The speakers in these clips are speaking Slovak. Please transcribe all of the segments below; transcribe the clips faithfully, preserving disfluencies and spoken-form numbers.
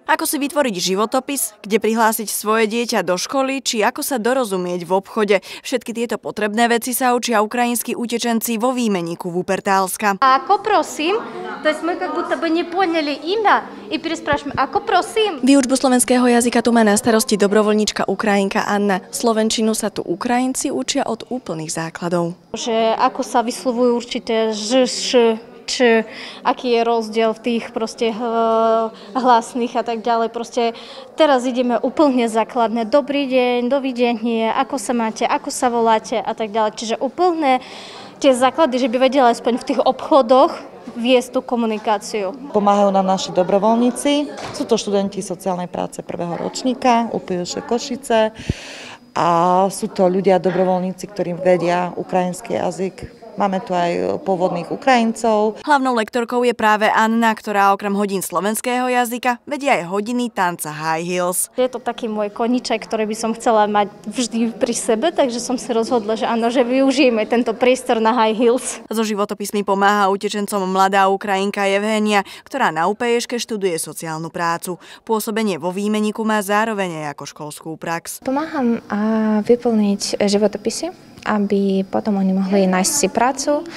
Ako si vytvoriť životopis, kde prihlásiť svoje dieťa do školy, či ako sa dorozumieť v obchode. Všetky tieto potrebné veci sa učia украинские utečenci vo výmenníku Wuppertalska. Ako prosím? To есть мы как будто бы не поняли имя и переспрашиваем, ako prosím? Výučbu slovenského jazyka tu má na starosti dobrovoľníčka Ukrajinka Anna. Slovenčinu sa tu Ukrajinci učia od úplných základov. Že ako sa vyslovujú určité ž, š, č, aký je rozdiel v tých proste hlasných a tak ďalej. Proste teraz ideme úplne základné. Dobrý deň, dovidenie, ako sa máte, ako sa voláte a tak ďalej. Čiže úplne tie základy, že by vedela aspoň v tých obchodoch viesť tú komunikáciu. Pomáhajú nám naši dobrovoľníci. Sú to študenti sociálnej práce prvého ročníka, ú pé š Košice. A sú to ľudia, dobrovoľníci, ktorí vedia ukrajinský jazyk. Máme tu aj pôvodných Ukrajincov. Hlavnou lektorkou je práve Anna, ktorá okrem hodín slovenského jazyka vedia aj hodiny tanca high heels. Je to taký môj koníček, ktorý by som chcela mať vždy pri sebe, takže som si rozhodla, že áno, že využijeme tento priestor na high heels. So životopismi pomáha utečencom mladá Ukrajinka Evhenia, ktorá na ú pé eške študuje sociálnu prácu. Pôsobenie vo výmenníku má zároveň aj ako školskú prax. Pomáham vyplniť životopisy, aby potom oni mohli nájsť si prácu.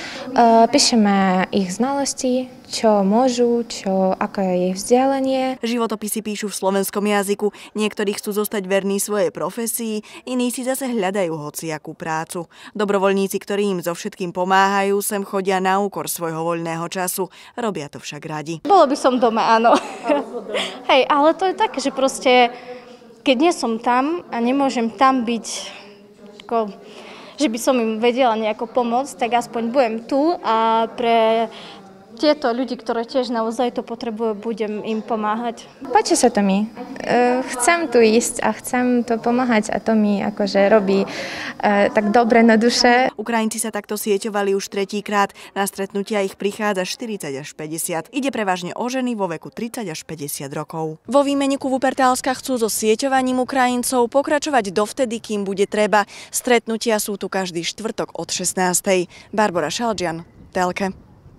Píšeme ich znalosti, čo môžu, čo, aké je ich vzdelanie. Životopisy píšu v slovenskom jazyku, niektorí chcú zostať verní svojej profesii, iní si zase hľadajú hociakú prácu. Dobrovoľníci, ktorí im so všetkým pomáhajú, sem chodia na úkor svojho voľného času, robia to však radi. Bolo by som doma, áno. Hej, ale to je také, že proste, keď nie som tam a nemôžem tam byť, ako, že by som im vedela nejako pomôcť, tak aspoň budem tu a pre tieto ľudí, ktoré tiež naozaj to potrebujú, budem im pomáhať. Páči sa to mi. Chcem tu ísť a chcem to pomáhať a to mi akože robí tak dobre na duše. Ukrajinci sa takto sieťovali už tretíkrát. Na stretnutia ich prichádza štyridsať až päťdesiat. Ide prevažne o ženy vo veku tridsať až päťdesiat rokov. Vo výmenníku Wuppertalska chcú so sieťovaním Ukrajincov pokračovať dovtedy, kým bude treba. Stretnutia sú tu každý štvrtok od šestnástej. Barbora Šaldžian, Telke.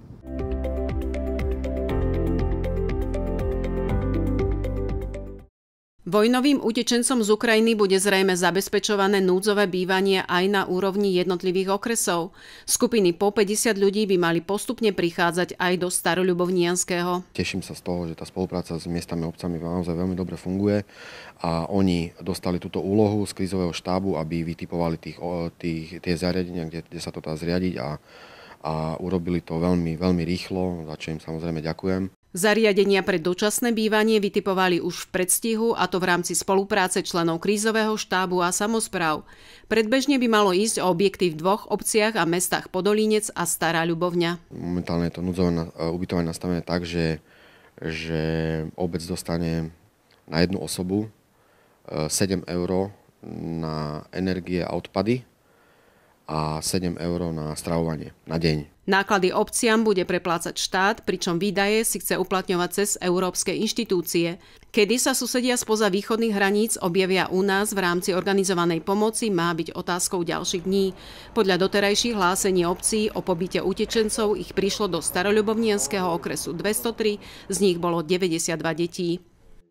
Vojnovým utečencom z Ukrajiny bude zrejme zabezpečované núdzové bývanie aj na úrovni jednotlivých okresov. Skupiny po päťdesiat ľudí by mali postupne prichádzať aj do Staroľubovnianského. Teším sa z toho, že tá spolupráca s miestami a obcami naozaj veľmi dobre funguje a oni dostali túto úlohu z krízového štábu, aby vytipovali tých, tých, tie zariadenia, kde, kde sa to dá zriadiť a, a urobili to veľmi, veľmi rýchlo, za čo im samozrejme ďakujem. Zariadenia pre dočasné bývanie vytipovali už v predstihu, a to v rámci spolupráce členov krízového štábu a samospráv. Predbežne by malo ísť o objekty v dvoch obciach a mestách Podolínec a Stará Ľubovňa. Momentálne je to núdzové ubytovanie nastavené tak, že, že obec dostane na jednu osobu sedem eur na energie a odpady a sedem eur na stravovanie na deň. Náklady obciam bude preplácať štát, pričom výdaje si chce uplatňovať cez európske inštitúcie. Kedy sa susedia spoza východných hraníc objavia u nás v rámci organizovanej pomoci, má byť otázkou ďalších dní. Podľa doterajších hlásení obcí o pobyte utečencov ich prišlo do Staroľubovnianskeho okresu dvestotri, z nich bolo deväťdesiatdva detí.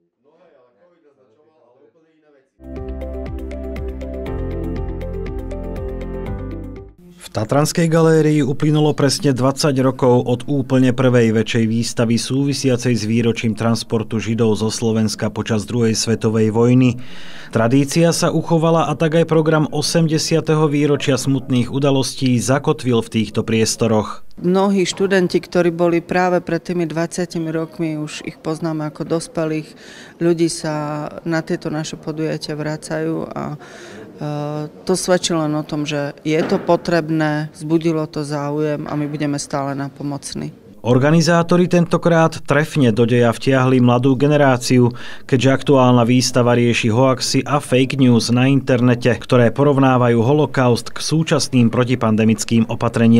V Tatranskej galérii uplynulo presne dvadsať rokov od úplne prvej väčšej výstavy súvisiacej s výročím transportu Židov zo Slovenska počas druhej svetovej vojny. Tradícia sa uchovala a tak aj program osemdesiateho výročia smutných udalostí zakotvil v týchto priestoroch. Mnohí študenti, ktorí boli práve pred tými dvadsiatimi rokmi, už ich poznáme ako dospelých ľudí, sa na tieto naše podujatia vracajú a to svedčí len o tom, že je to potrebné, vzbudilo to záujem a my budeme stále napomocní. Organizátori tentokrát trefne do deja vtiahli mladú generáciu, keďže aktuálna výstava rieši hoaxy a fake news na internete, ktoré porovnávajú holokaust k súčasným protipandemickým opatreniam.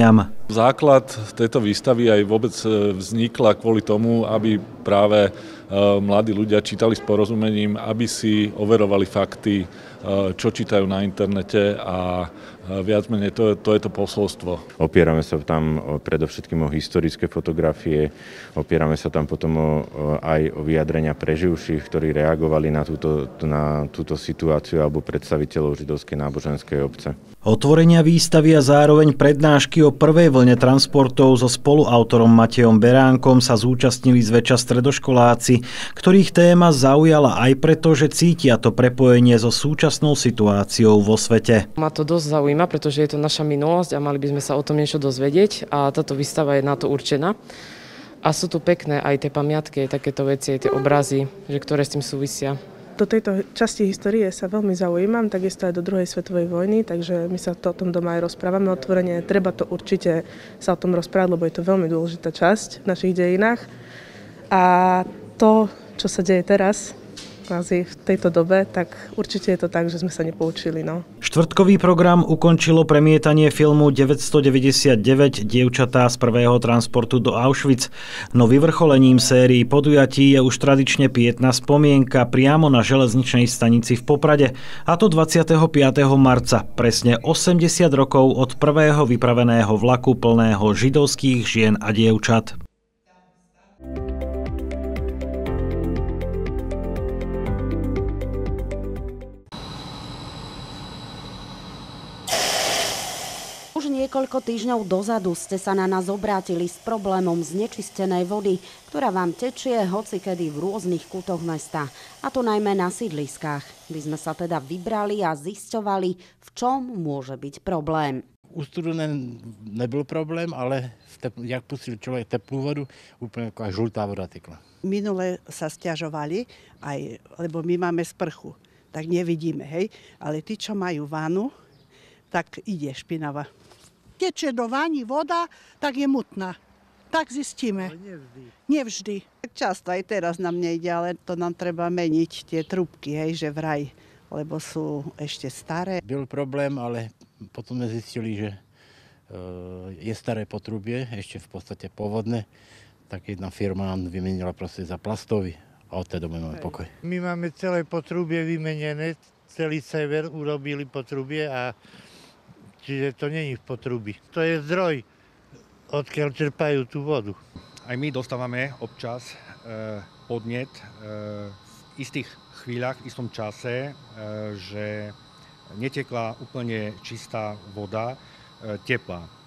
Základ tejto výstavy aj vôbec vznikla kvôli tomu, aby práve mladí ľudia čítali s porozumením, aby si overovali fakty, čo čítajú na internete a viac menej to, to je to posolstvo. Opierame sa tam predovšetkým o historické fotografie, opierame sa tam potom o, aj o vyjadrenia preživších, ktorí reagovali na túto, na túto situáciu alebo predstaviteľov židovskej náboženskej obce. Otvorenia výstavy a zároveň prednášky o prvej vlne transportov so spoluautorom Matejom Beránkom sa zúčastnili zväčša stredoškoláci, ktorých téma zaujala aj preto, že cítia to prepojenie so súčasnou situáciou vo svete. Ma to dosť zaujíma, pretože je to naša minulosť a mali by sme sa o tom niečo dozvedieť a táto výstava je na to určená. A sú tu pekné aj tie pamiatky, aj takéto veci, aj tie obrazy, že ktoré s tým súvisia. Do tejto časti histórie sa veľmi zaujímam, takisto aj do druhej svetovej vojny, takže my sa to o tom doma aj rozprávame otvorene. Treba to určite sa o tom rozprávať, lebo je to veľmi dôležitá časť v našich dejinách. A to, čo sa deje teraz, v tejto dobe, tak určite je to tak, že sme sa nepoučili. No. Štvrtkový program ukončilo premietanie filmu deväťstodeväťdesiatdeväť Dievčatá z prvého transportu do Auschwitz. No vyvrcholením sérií podujatí je už tradične pietná spomienka priamo na železničnej stanici v Poprade. A to dvadsiateho piateho marca, presne osemdesiat rokov od prvého vypraveného vlaku plného židovských žien a dievčat. Už niekoľko týždňov dozadu ste sa na nás obrátili s problémom znečistenej vody, ktorá vám tečie hocikedy v rôznych kútoch mesta, a to najmä na sídliskách. My sme sa teda vybrali a zisťovali, v čom môže byť problém. U studené nebyl problém, ale tep- jak pustil človek teplú vodu, úplne ako žltá voda tekla. Minule sa sťažovali, aj, lebo my máme sprchu, tak nevidíme, hej, ale tí, čo majú vanu, tak ide špinavá. Teče do vani voda, tak je mutná. Tak zistíme. Ale nevždy. Nevždy. Často aj teraz nám nejde, ale to nám treba meniť tie trúbky, hej, že vraj, lebo sú ešte staré. Byl problém, ale potom sme zistili, že je staré potrubie, ešte v podstate pôvodné, tak jedna firma nám vymenila proste za plastový a odtedy máme pokoj. My máme celé potrubie vymenené, celý sever urobili potrubie a čiže to nie je v potrubí. To je zdroj, odkiaľ čerpajú tú vodu. Aj my dostávame občas e, podnet e, v istých chvíľach, v istom čase, e, že netekla úplne čistá voda, e, teplá. E,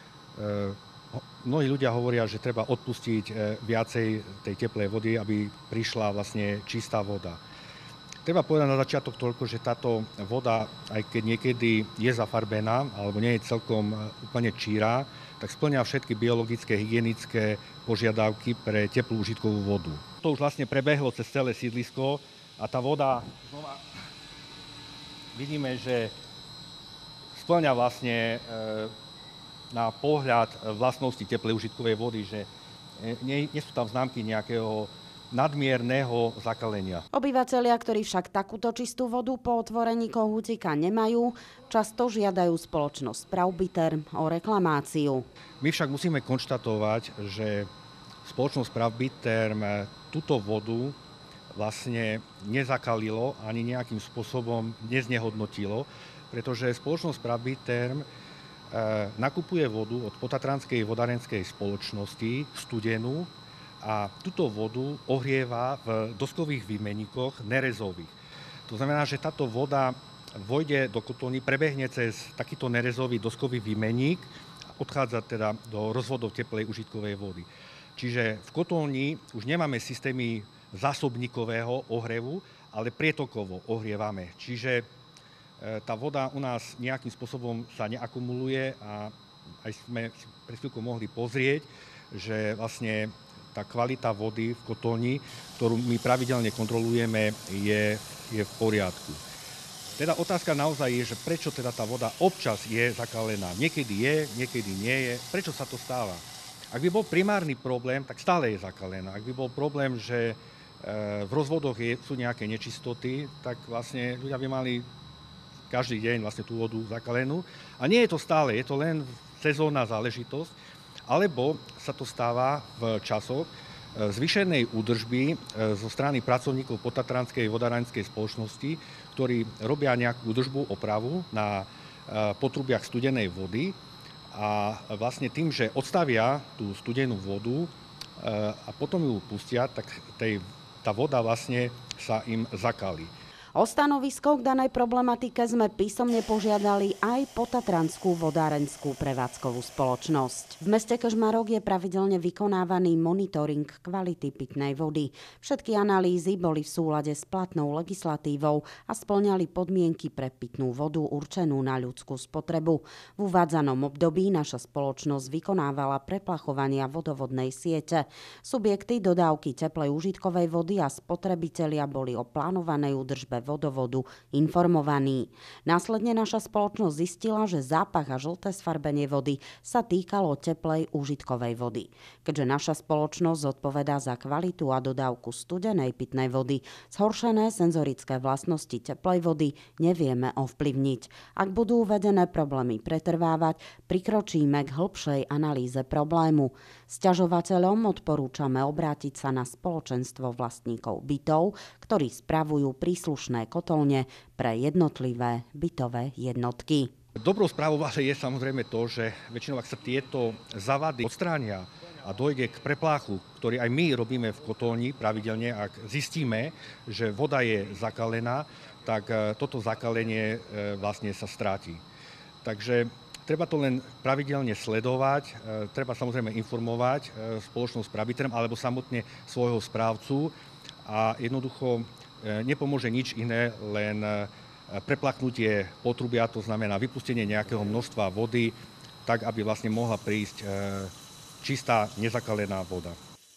mnohí ľudia hovoria, že treba odpustiť e, viacej tej teplej vody, aby prišla vlastne čistá voda. Treba povedať na začiatok toľko, že táto voda, aj keď niekedy je zafarbená, alebo nie je celkom úplne čírá, tak spĺňa všetky biologické, hygienické požiadavky pre teplú užitkovú vodu. To už vlastne prebehlo cez celé sídlisko a tá voda, znova vidíme, že spĺňa vlastne na pohľad vlastnosti teplej užitkovej vody, že nie, nie sú tam známky nejakého nadmierneho zakalenia. Obyvatelia, ktorí však takúto čistú vodu po otvorení kohútika nemajú, často žiadajú spoločnosť Pravbiter o reklamáciu. My však musíme konštatovať, že spoločnosť Pravbiter túto vodu vlastne nezakalilo ani nejakým spôsobom neznehodnotilo, pretože spoločnosť Pravbiter nakupuje vodu od Potatranskej vodárenskej spoločnosti studenú a túto vodu ohrieva v doskových výmenníkoch nerezových. To znamená, že táto voda vojde do kotolní, prebehne cez takýto nerezový doskový výmenník a odchádza teda do rozvodov teplej užitkovej vody. Čiže v kotolni už nemáme systémy zásobníkového ohrevu, ale prietokovo ohrievame. Čiže tá voda u nás nejakým spôsobom sa neakumuluje a aj sme si pred chvíľkou mohli pozrieť, že vlastne tá kvalita vody v kotolni, ktorú my pravidelne kontrolujeme, je, je v poriadku. Teda otázka naozaj je, že prečo teda tá voda občas je zakalená. Niekedy je, niekedy nie je. Prečo sa to stáva? Ak by bol primárny problém, tak stále je zakalená. Ak by bol problém, že v rozvodoch je, sú nejaké nečistoty, tak vlastne ľudia by mali každý deň vlastne tú vodu zakalenú. A nie je to stále, je to len v sezónna záležitosť, alebo sa to stáva v časoch zvýšenej údržby zo strany pracovníkov Podtatranskej vodárenskej spoločnosti, ktorí robia nejakú údržbu, opravu na potrubiach studenej vody a vlastne tým, že odstavia tú studenú vodu a potom ju pustia, tak tej, tá voda vlastne sa im zakalí. O stanovisko k danej problematike sme písomne požiadali aj Podtatranskú vodárenskú prevádzkovú spoločnosť. V meste Kežmarok je pravidelne vykonávaný monitoring kvality pitnej vody. Všetky analýzy boli v súlade s platnou legislatívou a spĺňali podmienky pre pitnú vodu určenú na ľudskú spotrebu. V uvádzanom období naša spoločnosť vykonávala preplachovania vodovodnej siete. Subjekty dodávky teplej užitkovej vody a spotrebitelia boli o plánovanej údržbe vodovodu informovaní. Následne naša spoločnosť zistila, že zápach a žlté sfarbenie vody sa týkalo teplej užitkovej vody. Keďže naša spoločnosť zodpovedá za kvalitu a dodávku studenej pitnej vody, zhoršené senzorické vlastnosti teplej vody nevieme ovplyvniť. Ak budú uvedené problémy pretrvávať, prikročíme k hĺbšej analýze problému. Sťažovateľom odporúčame obrátiť sa na spoločenstvo vlastníkov bytov, ktorí spravujú príslušné kotolne pre jednotlivé bytové jednotky. Dobrou správou je samozrejme to, že väčšinou ak sa tieto zavady odstránia a dojde k prepláchu, ktorý aj my robíme v kotolni pravidelne, ak zistíme, že voda je zakalená, tak toto zakalenie vlastne sa stráti. Takže treba to len pravidelne sledovať, treba samozrejme informovať spoločnosť Praviterm alebo samotne svojho správcu a jednoducho nepomôže nič iné, len preplaknutie potrubia, to znamená vypustenie nejakého množstva vody, tak aby vlastne mohla prísť čistá, nezakalená voda.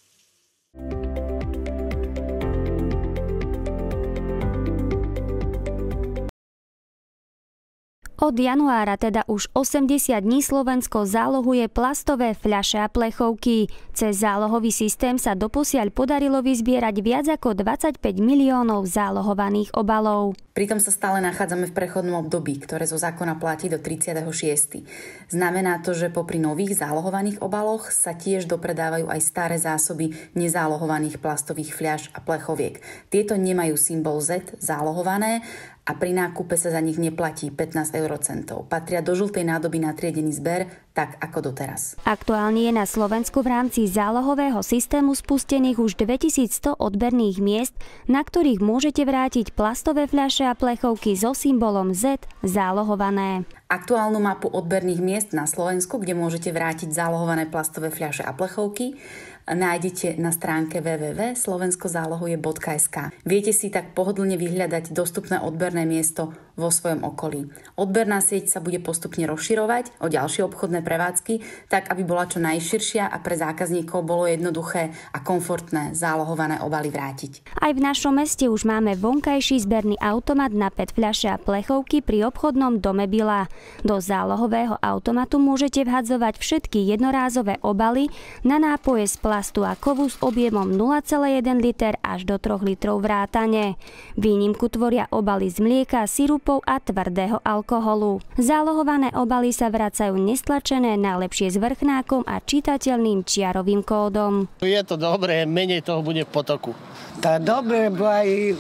Od januára, teda už osemdesiat dní, Slovensko zálohuje plastové fľaše a plechovky. Cez zálohový systém sa doposiaľ podarilo vyzbierať viac ako dvadsaťpäť miliónov zálohovaných obalov. Pritom sa stále nachádzame v prechodnom období, ktoré zo zákona platí do tridsiateho šiesteho Znamená to, že popri nových zálohovaných obaloch sa tiež dopredávajú aj staré zásoby nezálohovaných plastových fľaš a plechoviek. Tieto nemajú symbol Z zálohované a pri nákupe sa za nich neplatí pätnásť eurocentov. Patria do žltej nádoby na triedený zber, tak ako doteraz. Aktuálne je na Slovensku v rámci zálohového systému spustených už dvetisícsto odberných miest, na ktorých môžete vrátiť plastové fľaše a plechovky so symbolom Z zálohované. Aktuálnu mapu odberných miest na Slovensku, kde môžete vrátiť zálohované plastové fľaše a plechovky, nájdete na stránke w w w bodka slovensko zálohuje bodka es ka. Viete si tak pohodlne vyhľadať dostupné odberné miesto vo svojom okolí. Odberná sieť sa bude postupne rozširovať o ďalšie obchodné prevádzky, tak aby bola čo najširšia a pre zákazníkov bolo jednoduché a komfortné zálohované obaly vrátiť. Aj v našom meste už máme vonkajší zberný automat na pé é té fľaše a plechovky pri obchodnom dome Bila. Do zálohového automatu môžete vhadzovať všetky jednorázové obaly na nápoje z plastu a kovu s objemom nula celá jeden liter až do troch litrov vrátane. Výnimku tvoria obaly z mlieka, sirupov a tvrdého alkoholu. Zálohované obaly sa vracajú nestlačené, najlepšie s vrchnákom a čitateľným čiarovým kódom. Je to dobré, menej toho bude v potoku. Tá dobre, bo aj e,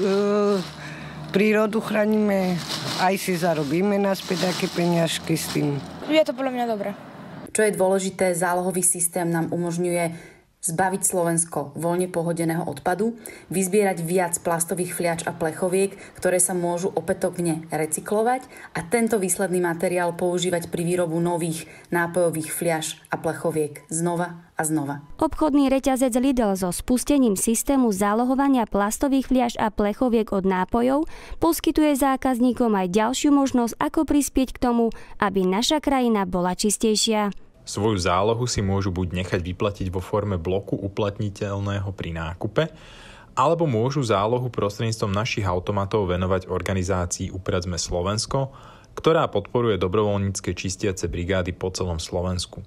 prírodu chránime, aj si zarobíme naspäť také peniažky s tým. Je to podľa mňa dobré. Čo je dôležité, zálohový systém nám umožňuje zbaviť Slovensko voľne pohodeného odpadu, vyzbierať viac plastových fľač a plechoviek, ktoré sa môžu opätovne recyklovať a tento výsledný materiál používať pri výrobu nových nápojových fľaš a plechoviek znova a znova. Obchodný reťazec Lidl so spustením systému zálohovania plastových fľaš a plechoviek od nápojov poskytuje zákazníkom aj ďalšiu možnosť, ako prispieť k tomu, aby naša krajina bola čistejšia. Svoju zálohu si môžu buď nechať vyplatiť vo forme bloku uplatniteľného pri nákupe, alebo môžu zálohu prostredníctvom našich automatov venovať organizácii Upratme Slovensko, ktorá podporuje dobrovoľnícke čistiace brigády po celom Slovensku.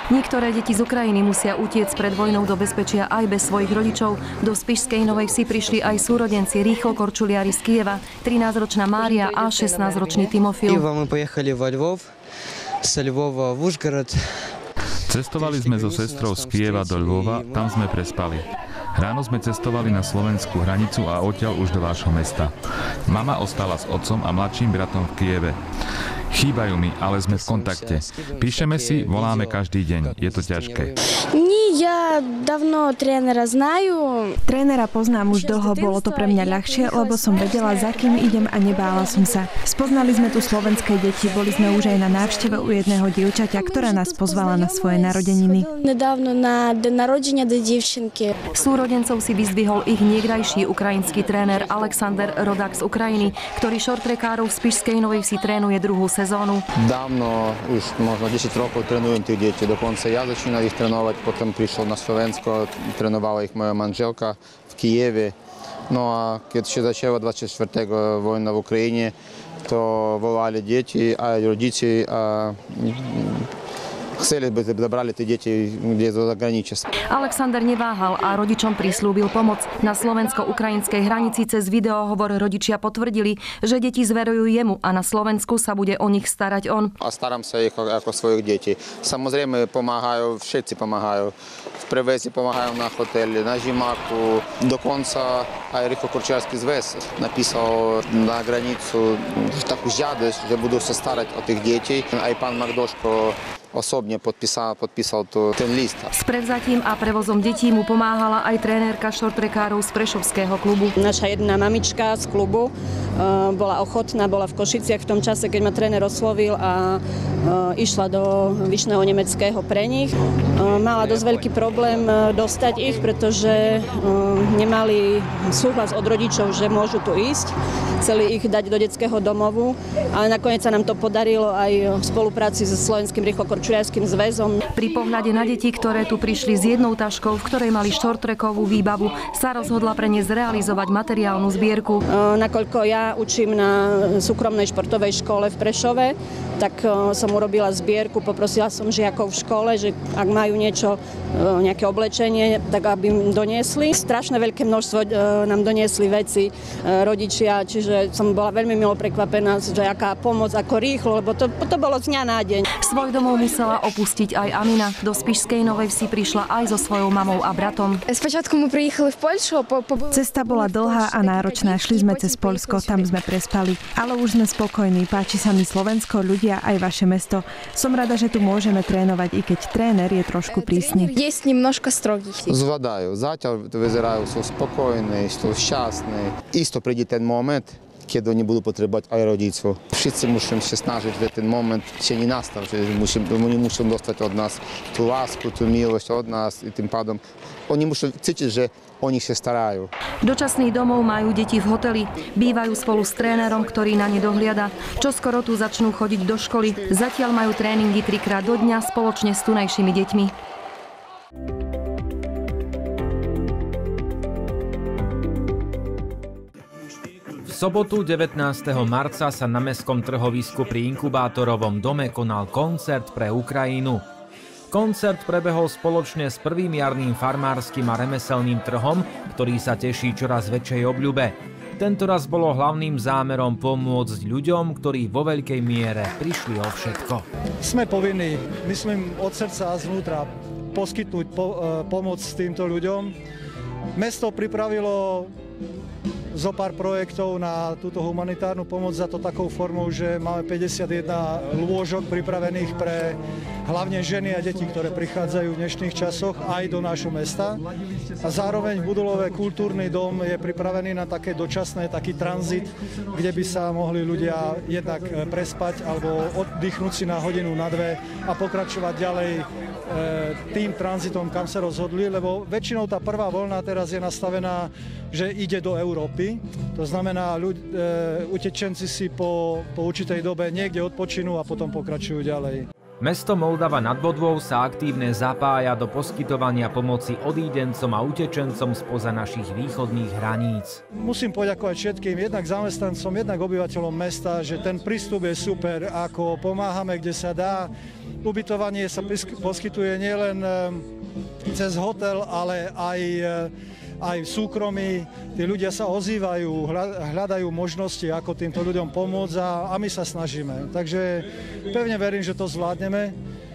Niektoré deti z Ukrajiny musia utiecť pred vojnou do bezpečia aj bez svojich rodičov. Do Spišskej Novej Vsi prišli aj súrodenci Rýchlo Korčuliari z Kieva, trinásťročná Mária a šestnásťročný Timofil. My pojechali vo Lvov, z Lvova v Užhorod. Cestovali sme so sestrou z Kieva do Lvova, tam sme prespali. Ráno sme cestovali na slovenskú hranicu a odtiaľ už do vášho mesta. Mama ostala s otcom a mladším bratom v Kieve. Chýbajú mi, ale sme v kontakte. Píšeme si, voláme každý deň. Je to ťažké. Nie, ja dávno trénera znajú. Trénera poznám už dlho, bolo to pre mňa ľahšie, lebo som vedela, za kým idem a nebála som sa. Spoznali sme tu slovenské deti, boli sme už aj na návšteve u jedného dievčaťa, ktorá nás pozvala na svoje narodeniny. Nedávno na narodenia do dievčinky. Súrodencov si vyzdvihol ich niekdajší ukrajinský tréner Alexander Rodak z Ukrajiny, ktorý shorttrackárov v Spišskej Novej Vsi trénuje druhú sezónu. Dávno, už možno desať rokov trénujem tých detí. Dokonca ja začínal ich trénovať, potom prišiel na Slovensko, trénovala ich moja manželka v Kieve. No a keď sa začala dvadsiateho štvrtého vojna v Ukrajine, to volali deti a rodiči a chceli by zabrali tie deti kde zo zahraničia. Alexander neváhal a rodičom prislúbil pomoc. Na slovensko-ukrajinskej hranici cez videohovor rodičia potvrdili, že deti zverujú jemu a na Slovensku sa bude o nich starať on. A starám sa ich ako svojich detí. Samozrejme pomáhajú, všetci pomáhajú. V prevezi pomáhajú na hoteli, na žimáku. Dokonca aj Rýchlo Korčuliarsky zväz napísal na hranicu takú žiadosť, že budú sa starať o tých detí. Aj pán Magdoško osobne podpísal, podpísal tu ten list. S prevzatím a prevozom detí mu pomáhala aj trénerka shorttrackárov z Prešovského klubu. Naša jedna mamička z klubu bola ochotná, bola v Košiciach v tom čase, keď ma tréner oslovil a išla do Vyšného Nemeckého pre nich. Mala dosť veľký problém dostať ich, pretože nemali súhlas od rodičov, že môžu tu ísť. Chceli ich dať do detského domovu, ale nakoniec sa nám to podarilo aj v spolupráci so Slovenským Rýchlo Korčuliarským zväzom. Pri pohľade na deti, ktoré tu prišli s jednou taškou, v ktorej mali shorttrackovú výbavu, sa rozhodla pre ne zrealizovať materiálnu zbierku. Nakoľko ja učím na súkromnej športovej škole v Prešove, tak som urobila zbierku, poprosila som žiakov v škole, že ak majú niečo, nejaké oblečenie, tak aby im doniesli. Strašné veľké množstvo nám doniesli veci rodičia, čiže som bola veľmi milo prekvapená, že aká pomoc, ako rýchlo, lebo to, to bolo z dňa na deň. Svoj domov musela opustiť aj Amina. Do Spišskej Novej Vsi prišla aj so svojou mamou a bratom. Spočiatku my prijíchali v Poľsku. Po, po... Cesta bola dlhá a náročná. Šli sme cez Poľsko, tam sme prespali. Ale už sme spokojní. Páči sa mi Slovensko, ľudia, aj vaše mesto. Som rada, že tu môžeme trénovať, i keď tréner je trošku prísny. Je s ním množko strogý. Zvládajú. Zatiaľ vyzerajú, sú spokojní, sú šťastní. Isto príde ten moment, keď oni budú potrebovať aj rodičov. Všetci musíme sa snažiť, že ten moment ešte nenastal, že musím, oni musia dostať od nás tú lásku, tú milosť od nás i tým pádom oni musia cítiť, že oni sa starajú. Dočasný domov majú deti v hoteli. Bývajú spolu s trénerom, ktorý na ne dohliada. Čoskoro tu začnú chodiť do školy. Zatiaľ majú tréningy trikrát do dňa spoločne s tunajšími deťmi. V sobotu devätnásteho marca sa na mestskom trhovisku pri inkubátorovom dome konal koncert pre Ukrajinu. Koncert prebehol spoločne s prvým jarným farmárskym a remeselným trhom, ktorý sa teší čoraz väčšej obľube. Tentoraz bolo hlavným zámerom pomôcť ľuďom, ktorí vo veľkej miere prišli o všetko. Sme povinní, myslím, od srdca a zvnútra poskytnúť po, pomoc týmto ľuďom. Mesto pripravilo zo pár projektov na túto humanitárnu pomoc, za to takou formou, že máme päťdesiatjeden lôžok pripravených pre hlavne ženy a deti, ktoré prichádzajú v dnešných časoch aj do nášho mesta. A zároveň v Budulove kultúrny dom je pripravený na také dočasné, taký tranzit, kde by sa mohli ľudia jednak prespať alebo oddychnúť si na hodinu, na dve a pokračovať ďalej tým tranzitom, kam sa rozhodli, lebo väčšinou tá prvá voľna teraz je nastavená, že ide do Európy. To znamená, ľudí, e, utečenci si po, po určitej dobe niekde odpočinú a potom pokračujú ďalej. Mesto Moldava nad Bodvou sa aktívne zapája do poskytovania pomoci odídencom a utečencom spoza našich východných hraníc. Musím poďakovať všetkým, jednak zamestnancom, jednak obyvateľom mesta, že ten prístup je super, ako pomáhame, kde sa dá. Ubytovanie sa poskytuje nielen cez hotel, ale aj aj v súkromí. Tí ľudia sa ozývajú, hľadajú možnosti, ako týmto ľuďom pomôcť a, a my sa snažíme. Takže pevne verím, že to zvládneme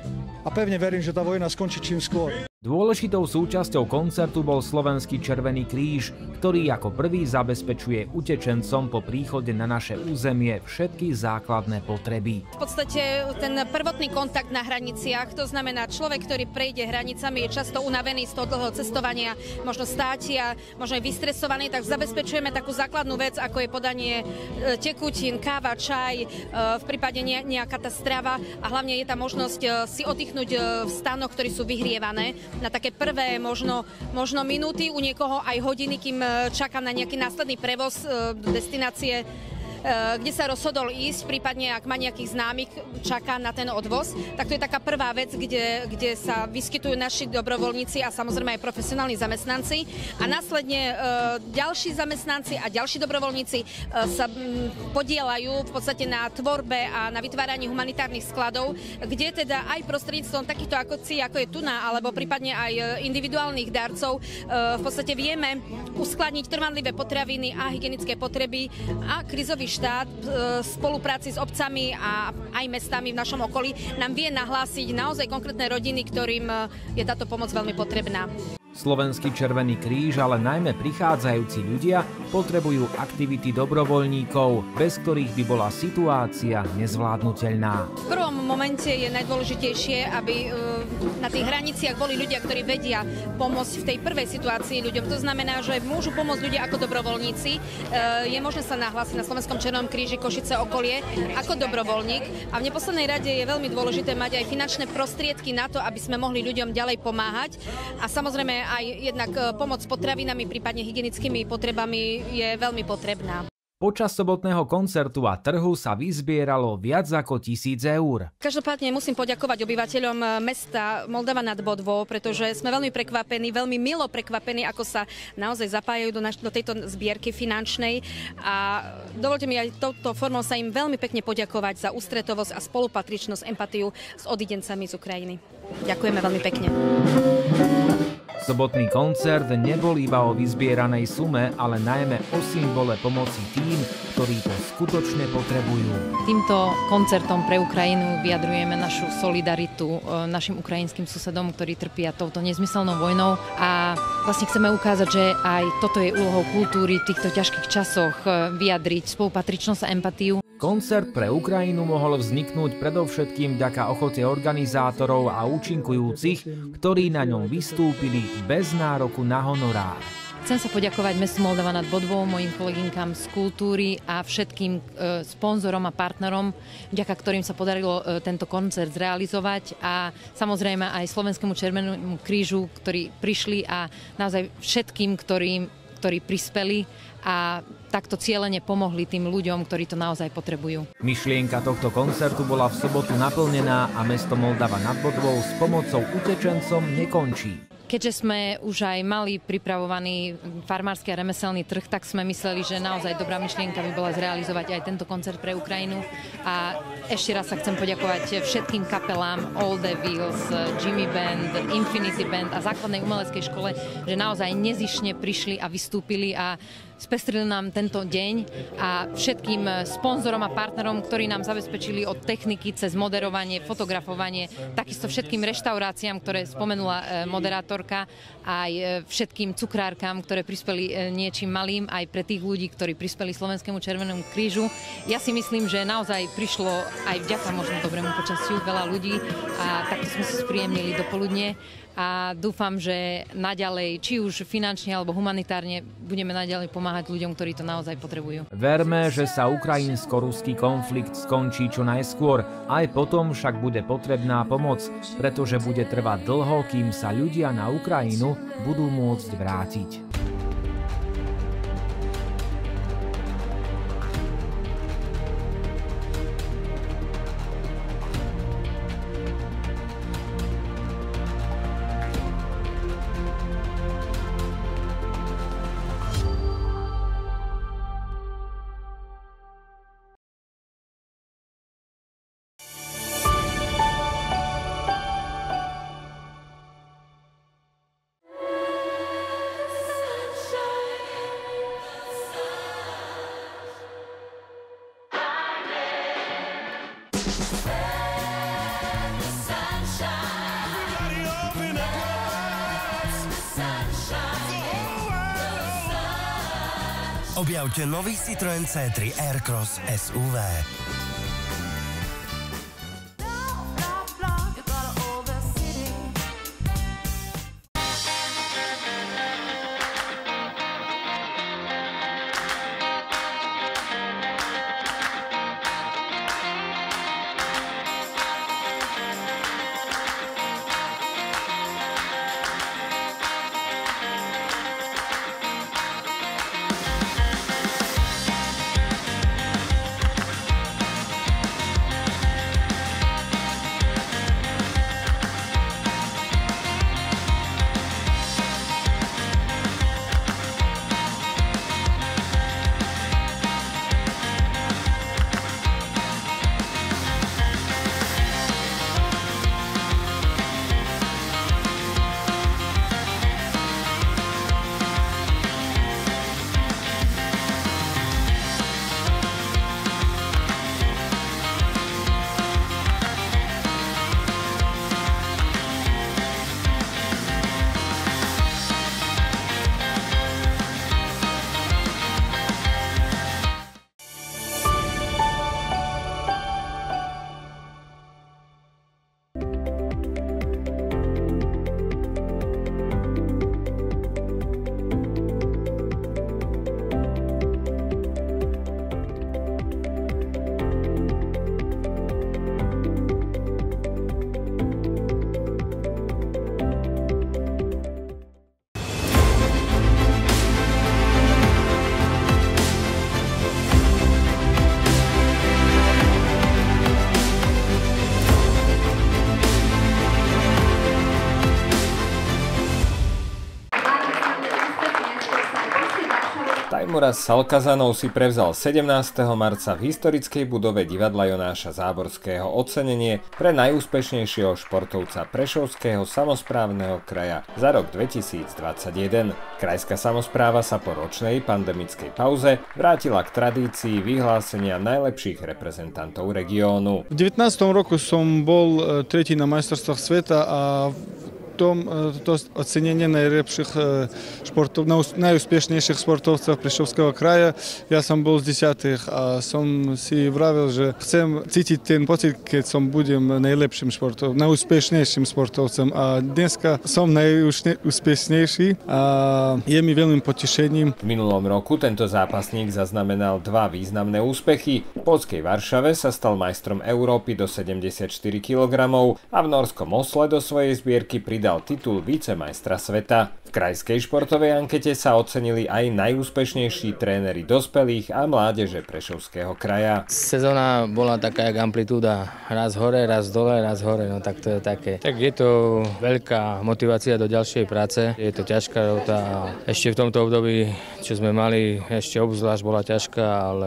a pevne verím, že tá vojna skončí čím skôr. Dôležitou súčasťou koncertu bol Slovenský Červený kríž, ktorý ako prvý zabezpečuje utečencom po príchode na naše územie všetky základné potreby. V podstate ten prvotný kontakt na hraniciach, to znamená človek, ktorý prejde hranicami, je často unavený z toho dlhého cestovania, možno státia, možno je vystresovaný, tak zabezpečujeme takú základnú vec, ako je podanie tekutín, káva, čaj, v prípade nejaká tá strava a hlavne je tá možnosť si oddychnúť v stanoch, ktorí sú vyhrievané na také prvé možno, možno minúty, u niekoho aj hodiny, kým čaká na nejaký následný prevoz do destinácie, kde sa rozhodol ísť, prípadne ak má nejakých známych, čaká na ten odvoz. Tak to je taká prvá vec, kde, kde sa vyskytujú naši dobrovoľníci a samozrejme aj profesionálni zamestnanci. A následne e, ďalší zamestnanci a ďalší dobrovoľníci e, sa m, podielajú v podstate na tvorbe a na vytváraní humanitárnych skladov, kde teda aj prostredníctvom takýchto akcií, ako je Tuna, alebo prípadne aj individuálnych darcov, e, v podstate vieme uskladniť trvanlivé potraviny a hygienické potreby a krízový štát v spolupráci s obcami a aj mestami v našom okolí nám vie nahlásiť naozaj konkrétne rodiny, ktorým je táto pomoc veľmi potrebná. Slovenský Červený kríž, ale najmä prichádzajúci ľudia potrebujú aktivity dobrovoľníkov, bez ktorých by bola situácia nezvládnuteľná. V prvom momente je najdôležitejšie, aby na tých hraniciach boli ľudia, ktorí vedia pomôcť v tej prvej situácii ľuďom. To znamená, že môžu pomôcť ľudia ako dobrovoľníci. Je možné sa nahlásiť na Slovenskom Červenom kríži Košice okolie ako dobrovoľník a v neposlednej rade je veľmi dôležité mať aj finančné prostriedky na to, aby sme mohli ľuďom ďalej pomáhať a samozrejme aj jednak pomoc s potravinami, prípadne hygienickými potrebami je veľmi potrebná. Počas sobotného koncertu a trhu sa vyzbieralo viac ako tisíc eur. Každopádne musím poďakovať obyvateľom mesta Moldava nad Bodvou, pretože sme veľmi prekvapení, veľmi milo prekvapení, ako sa naozaj zapájajú do, naš- do tejto zbierky finančnej. A dovolte mi aj touto formou sa im veľmi pekne poďakovať za ústretovosť a spolupatričnosť, empatiu s odidencami z Ukrajiny. Ďakujeme veľmi pekne. Sobotný koncert nebol iba o vyzbieranej sume, ale najmä o symbole pomoci tým, ktorí to skutočne potrebujú. Týmto koncertom pre Ukrajinu vyjadrujeme našu solidaritu našim ukrajinským susedom, ktorí trpia touto nezmyselnou vojnou a vlastne chceme ukázať, že aj toto je úlohou kultúry v týchto ťažkých časoch vyjadriť spolupatričnosť a empatiu. Koncert pre Ukrajinu mohol vzniknúť predovšetkým vďaka ochote organizátorov a účinkujúcich, ktorí na ňom vystúpili bez nároku na honorár. Chcem sa poďakovať mestu Moldava nad Bodvou, mojim koleginkám z kultúry a všetkým e, sponzorom a partnerom, vďaka ktorým sa podarilo e, tento koncert zrealizovať a samozrejme aj Slovenskému Červenému krížu, ktorí prišli a naozaj všetkým, ktorým, ktorí prispeli a takto cielene pomohli tým ľuďom, ktorí to naozaj potrebujú. Myšlienka tohto koncertu bola v sobotu naplnená a mesto Moldava nad Bodvou s pomocou utečencom nekončí. Keďže sme už aj mali pripravovaný farmársky a remeselný trh, tak sme mysleli, že naozaj dobrá myšlienka by bola zrealizovať aj tento koncert pre Ukrajinu. A ešte raz sa chcem poďakovať všetkým kapelám All the Wheels, Jimmy Band, Infinity Band a základnej umeleckej škole, že naozaj nezišne prišli a vystúpili a spestrili nám tento deň a všetkým sponzorom a partnerom, ktorí nám zabezpečili od techniky cez moderovanie, fotografovanie, takisto všetkým reštauráciám, ktoré spomenula moderátorka, aj všetkým cukrárkam, ktoré prispeli niečím malým, aj pre tých ľudí, ktorí prispeli Slovenskému Červenému krížu. Ja si myslím, že naozaj prišlo aj vďaka možno dobrému počasiu veľa ľudí a takto sme si spríjemnili dopoludne. A dúfam, že naďalej, či už finančne alebo humanitárne, budeme naďalej pomáhať ľuďom, ktorí to naozaj potrebujú. Verme, že sa ukrajinsko-ruský konflikt skončí čo najskôr, aj potom však bude potrebná pomoc, pretože bude trvať dlho, kým sa ľudia na Ukrajinu budú môcť vrátiť. Objavte nový Citroën cé tri Aircross es ú vé. Tajmuras Salkazanov si prevzal sedemnásteho marca v historickej budove divadla Jonáša Záborského ocenenie pre najúspešnejšieho športovca Prešovského samosprávneho kraja za rok dvetisícdvadsaťjeden. Krajská samospráva sa po ročnej pandemickej pauze vrátila k tradícii vyhlásenia najlepších reprezentantov regiónu. V devätnástom roku som bol tretí na majstrovstvách sveta a tom, to ocenenie najlepších športov, najúspešnejších športovcov Prešovského kraja. Ja som bol z desiatých a som si vravil, že chcem cítiť ten pocit, keď som budem najlepším športovcom, najúspešnejším športovcom. A dneska som najúspešnejší a je mi veľmi potešením. V minulom roku tento zápasník zaznamenal dva významné úspechy. V poľskej Varšave sa stal majstrom Európy do sedemdesiatštyri kilogramov a v norskom Osle do svojej zbierky pridal titul vicemajstra sveta. V krajskej športovej ankete sa ocenili aj najúspešnejší tréneri dospelých a mládeže Prešovského kraja. Sezóna bola taká jak amplitúda, raz hore, raz dole, raz hore, no tak to je také. Tak je to veľká motivácia do ďalšej práce, je to ťažká robota a ešte v tomto období, čo sme mali, ešte obzvlášť bola ťažká, ale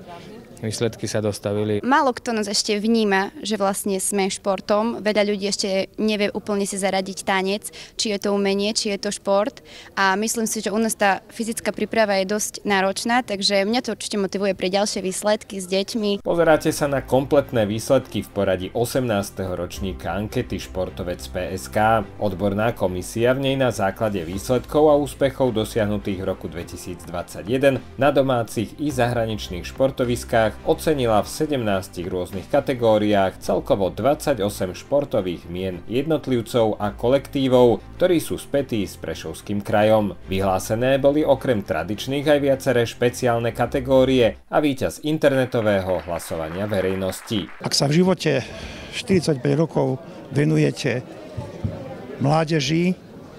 výsledky sa dostavili. Málo kto nás ešte vníma, že vlastne sme športom. Veľa ľudí ešte nevie úplne si zaradiť tanec, či je to umenie, či je to šport. A myslím si, že u nás tá fyzická príprava je dosť náročná, takže mňa to určite motivuje pre ďalšie výsledky s deťmi. Pozeráte sa na kompletné výsledky v poradí osemnásteho ročníka ankety Športovec pé es ká. Odborná komisia v nej na základe výsledkov a úspechov dosiahnutých v roku dvetisícdvadsaťjeden na domácich i zahraničných športoviskách ocenila v sedemnástich rôznych kategóriách celkovo dvadsaťosem športových mien jednotlivcov a kolektívov, ktorí sú spätí s Prešovským krajom. Vyhlásené boli okrem tradičných aj viaceré špeciálne kategórie a víťaz internetového hlasovania verejnosti. Ak sa v živote štyridsaťpäť rokov venujete mládeži,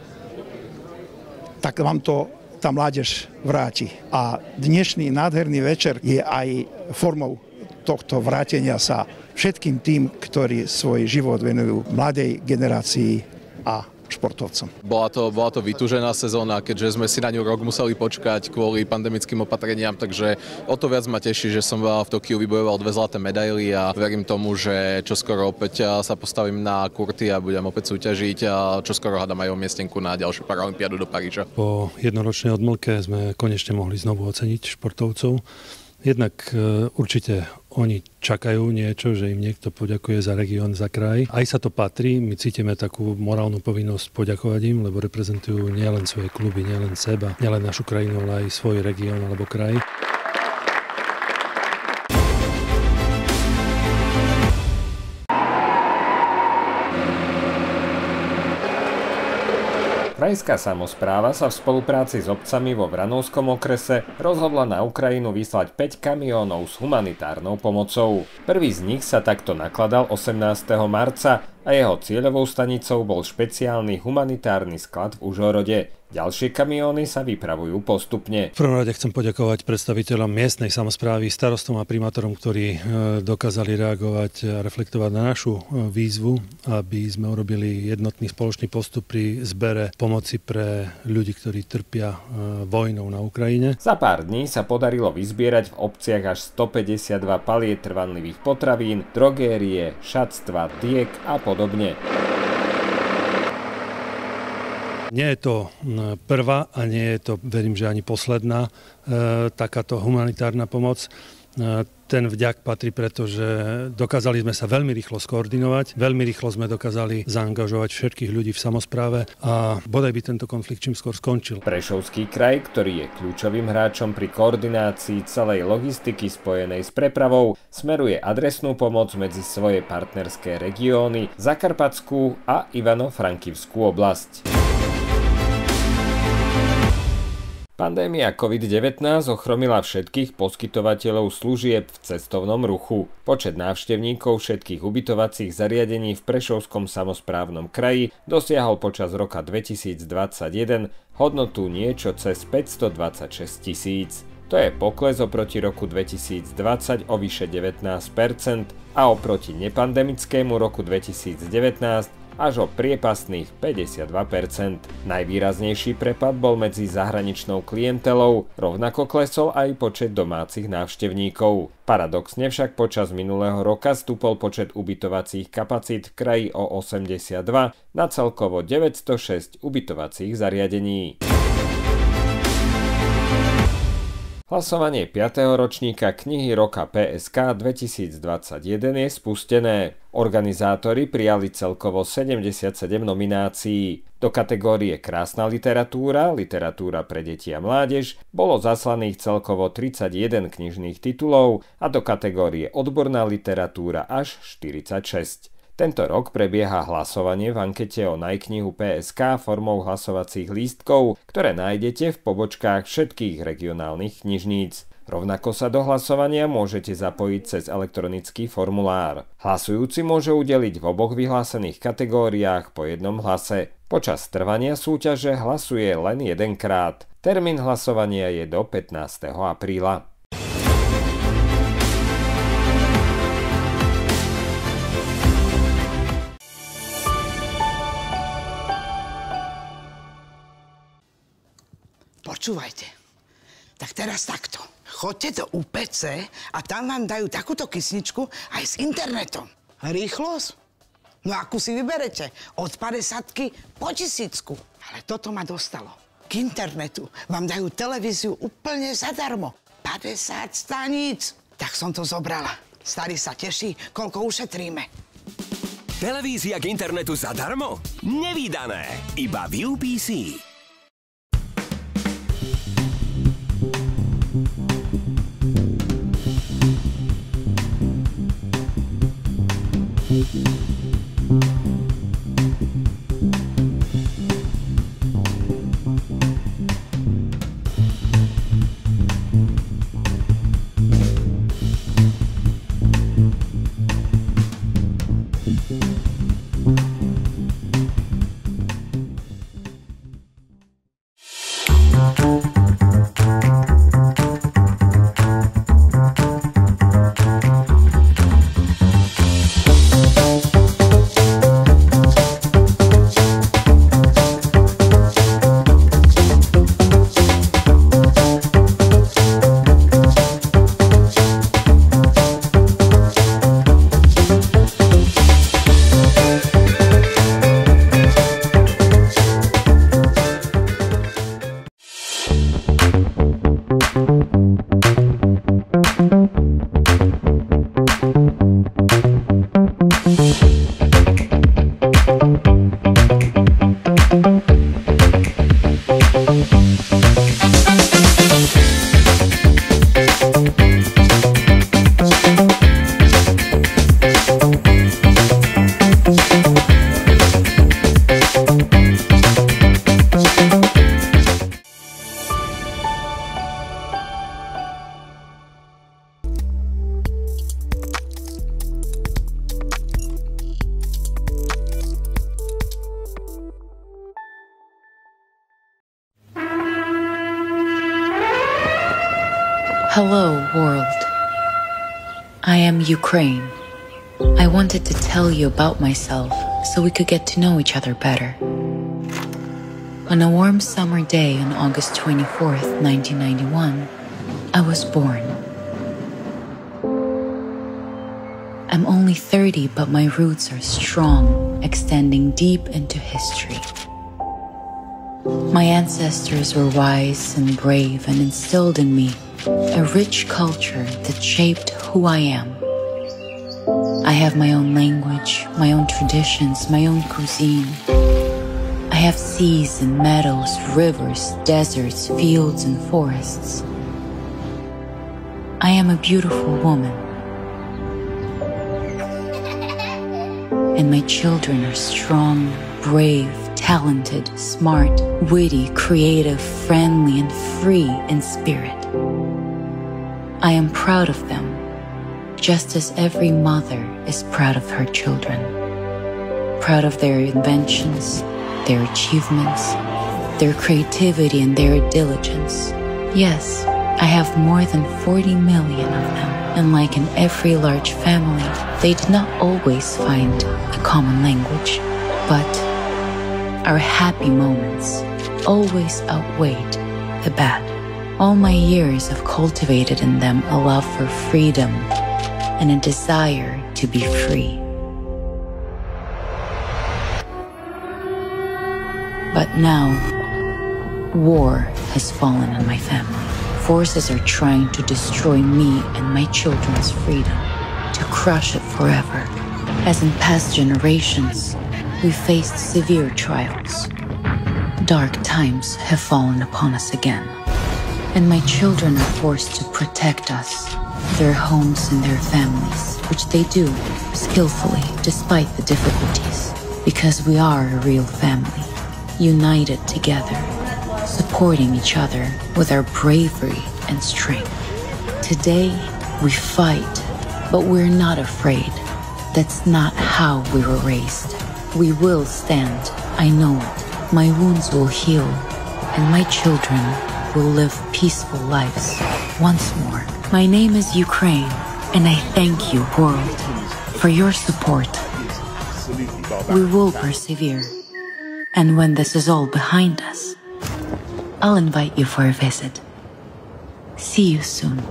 tak vám to tá mládež vráti. A dnešný nádherný večer je aj formou tohto vrátenia sa všetkým tým, ktorí svoj život venujú mladej generácii a športovcom. Bola to, bola to vytúžená sezóna, keďže sme si na ňu rok museli počkať kvôli pandemickým opatreniam, takže o to viac ma teší, že som v Tokiu vybojoval dve zlaté medaily a verím tomu, že čoskoro opäť sa postavím na kurty a budem opäť súťažiť a čoskoro hádam aj o miestenku na ďalšiu paralympiádu do Paríža. Po jednoročnej odmlke sme konečne mohli znovu oceniť športovcov Jednak určite oni čakajú niečo, že im niekto poďakuje za región, za kraj. Aj sa to patrí, my cítime takú morálnu povinnosť poďakovať im, lebo reprezentujú nielen svoje kluby, nielen seba, nielen našu krajinu, ale aj svoj región alebo kraj. Krajská samospráva sa v spolupráci s obcami vo Vranovskom okrese rozhodla na Ukrajinu vyslať päť kamiónov s humanitárnou pomocou. Prvý z nich sa takto nakladal osemnásteho marca a jeho cieľovou stanicou bol špeciálny humanitárny sklad v Užhorode. Ďalšie kamióny sa vypravujú postupne. V prvom rade chcem poďakovať predstaviteľom miestnej samosprávy, starostom a primátorom, ktorí dokázali reagovať a reflektovať na našu výzvu, aby sme urobili jednotný spoločný postup pri zbere pomoci pre ľudí, ktorí trpia vojnou na Ukrajine. Za pár dní sa podarilo vyzbierať v obciach až stopäťdesiatdva paliet trvanlivých potravín, drogérie, šatstva, diek a podobne. Nie je to prvá a nie je to, verím, že ani posledná e, takáto humanitárna pomoc. E, ten vďak patrí preto, že dokázali sme sa veľmi rýchlo skoordinovať, veľmi rýchlo sme dokázali zaangažovať všetkých ľudí v samospráve a bodaj by tento konflikt čím skôr skončil. Prešovský kraj, ktorý je kľúčovým hráčom pri koordinácii celej logistiky spojenej s prepravou, smeruje adresnú pomoc medzi svoje partnerské regióny, Zakarpatskú a Ivano-Frankivskú oblasť. Pandémia covid devätnásť ochromila všetkých poskytovateľov služieb v cestovnom ruchu. Počet návštevníkov všetkých ubytovacích zariadení v Prešovskom samosprávnom kraji dosiahol počas roka dvetisícdvadsaťjeden hodnotu niečo cez päťstodvadsaťšesť tisíc. To je pokles oproti roku dvetisícdvadsať o vyše devätnásť percent a oproti nepandemickému roku dvetisícdevätnásť až o priepastných päťdesiatdva percent. Najvýraznejší prepad bol medzi zahraničnou klientelou, rovnako klesol aj počet domácich návštevníkov. Paradoxne však počas minulého roka stúpol počet ubytovacích kapacít v kraji o osemdesiatdva na celkovo deväťstošesť ubytovacích zariadení. Hlasovanie piateho ročníka knihy roka pé es ká dvetisícdvadsaťjeden je spustené. Organizátori prijali celkovo sedemdesiatsedem nominácií. Do kategórie Krásna literatúra, literatúra pre deti a mládež bolo zaslaných celkovo tridsaťjeden knižných titulov a do kategórie Odborná literatúra až štyridsaťšesť. Tento rok prebieha hlasovanie v ankete o najknihu pé es ká formou hlasovacích lístkov, ktoré nájdete v pobočkách všetkých regionálnych knižníc. Rovnako sa do hlasovania môžete zapojiť cez elektronický formulár. Hlasujúci môže udeliť v oboch vyhlásených kategóriách po jednom hlase. Počas trvania súťaže hlasuje len jedenkrát. Termín hlasovania je do pätnásteho apríla. Počúvajte, tak teraz takto. Choďte do ú pé cé a tam vám dajú takúto kysničku aj s internetom. Rýchlosť? No akú si vyberete? Od päťdesiatky po tisícku. Ale toto ma dostalo. K internetu vám dajú televíziu úplne zadarmo. päťdesiat staníc. Tak som to zobrala. Starý sa teší, koľko ušetríme. Televízia k internetu zadarmo? Nevídané. Iba v ú pé cé. Hello, world. I am Ukraine. I wanted to tell you about myself so we could get to know each other better. On a warm summer day on August twenty-fourth, nineteen ninety-one, I was born. I'm only thirty, but my roots are strong, extending deep into history. My ancestors were wise and brave and instilled in me a rich culture that shaped who I am. I have my own language, my own traditions, my own cuisine. I have seas and meadows, rivers, deserts, fields, and forests. I am a beautiful woman. And my children are strong, brave, talented, smart, witty, creative, friendly, and free in spirit. I am proud of them, just as every mother is proud of her children. Proud of their inventions, their achievements, their creativity, and their diligence. Yes, I have more than forty million of them, and like in every large family, they did not always find a common language, but our happy moments always outweighed the bad. All my years have cultivated in them a love for freedom and a desire to be free. But now, war has fallen on my family. Forces are trying to destroy me and my children's freedom, to crush it forever. As in past generations, we faced severe trials. Dark times have fallen upon us again, and my children are forced to protect us, their homes and their families, which they do skillfully despite the difficulties, because we are a real family, united together, supporting each other with our bravery and strength. Today, we fight, but we're not afraid. That's not how we were raised. We will stand, I know it. My wounds will heal, and my children will live peaceful lives once more. My name is Ukraine, and I thank you, world, for your support. We will persevere, and when this is all behind us, I'll invite you for a visit. See you soon.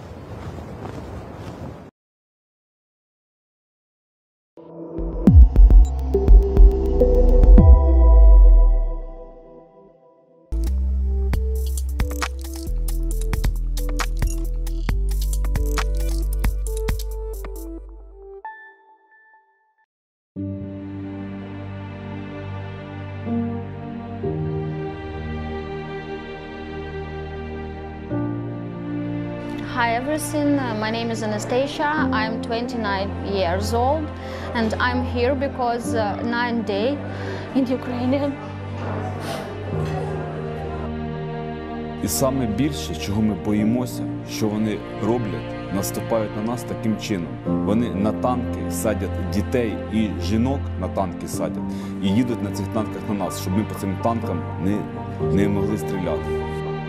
Hi everyone, uh, my name is Anastasia, I'm twenty-nine years old and I'm here because uh, nine day in Ukraine. І саме більше, чого ми боїмося, що вони роблять, наступають на нас таким чином. Вони на танки садять дітей і жінок на танки садять і їдуть на цих танках на нас, щоб ми по цим танкам не, не могли стріляти.